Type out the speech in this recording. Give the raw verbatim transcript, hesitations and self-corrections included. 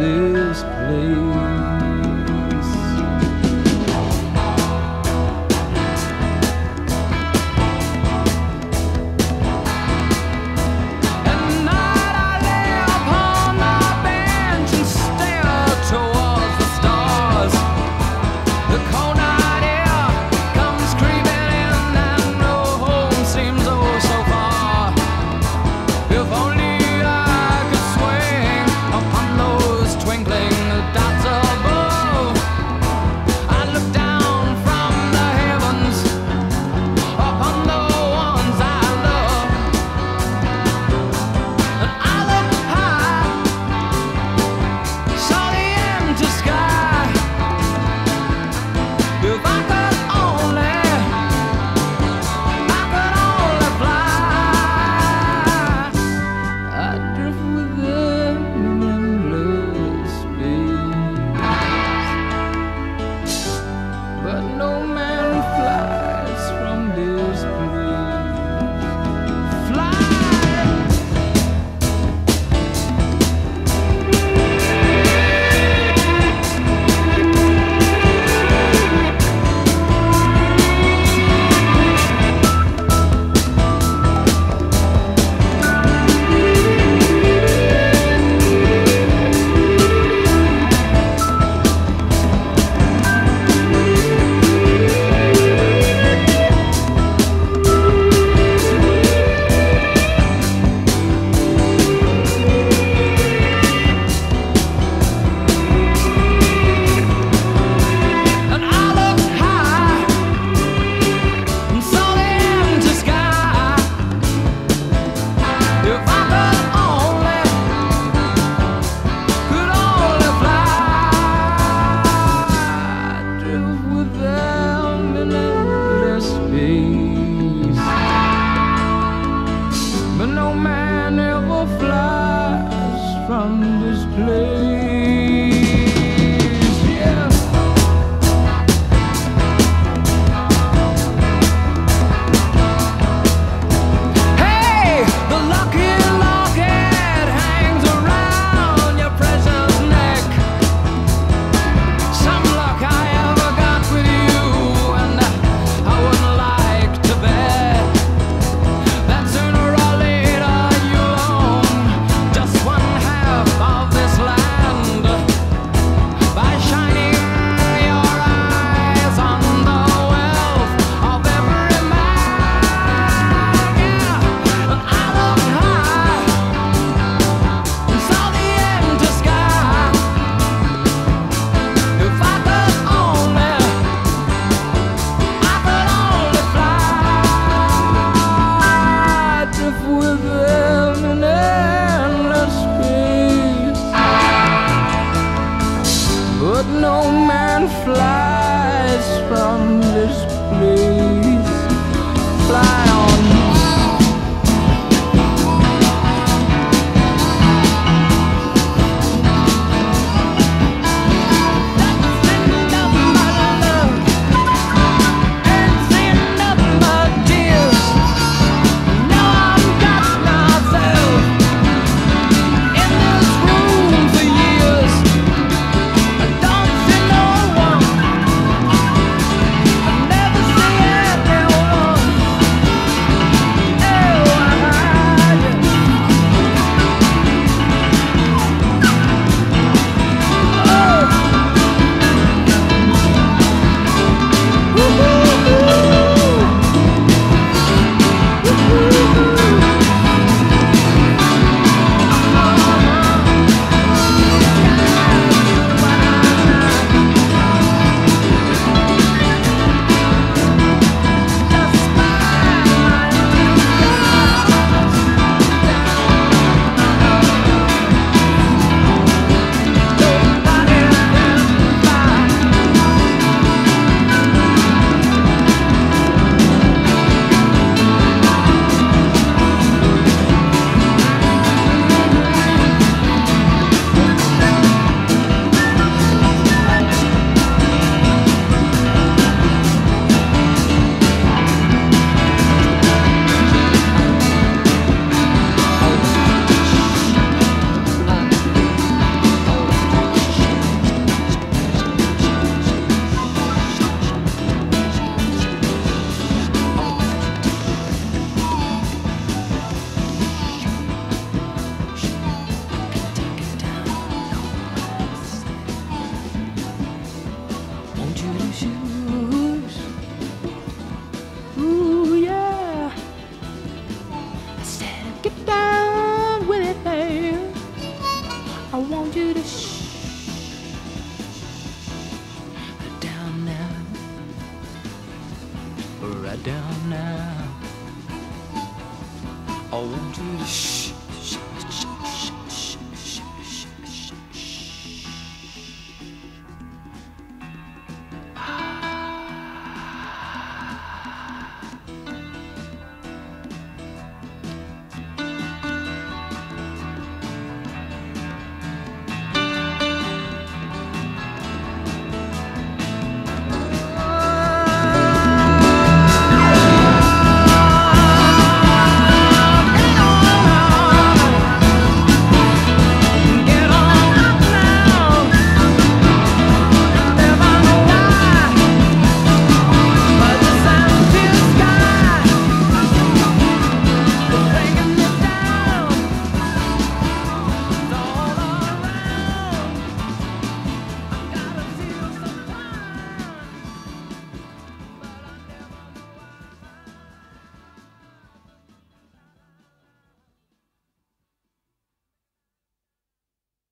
this place. But no man ever flies from this place. Yeah. Hey, the lucky locket hangs around your precious neck. Some luck I ever got with you, and I wouldn't like to bet that sooner or later you'll own just one half of this land by shining your eyes on the wealth of every man. Yeah, and I looked high and saw the empty sky. If I could only, I could only fly, drift with them in endless space. But no man flies from this place. Fly on. want you to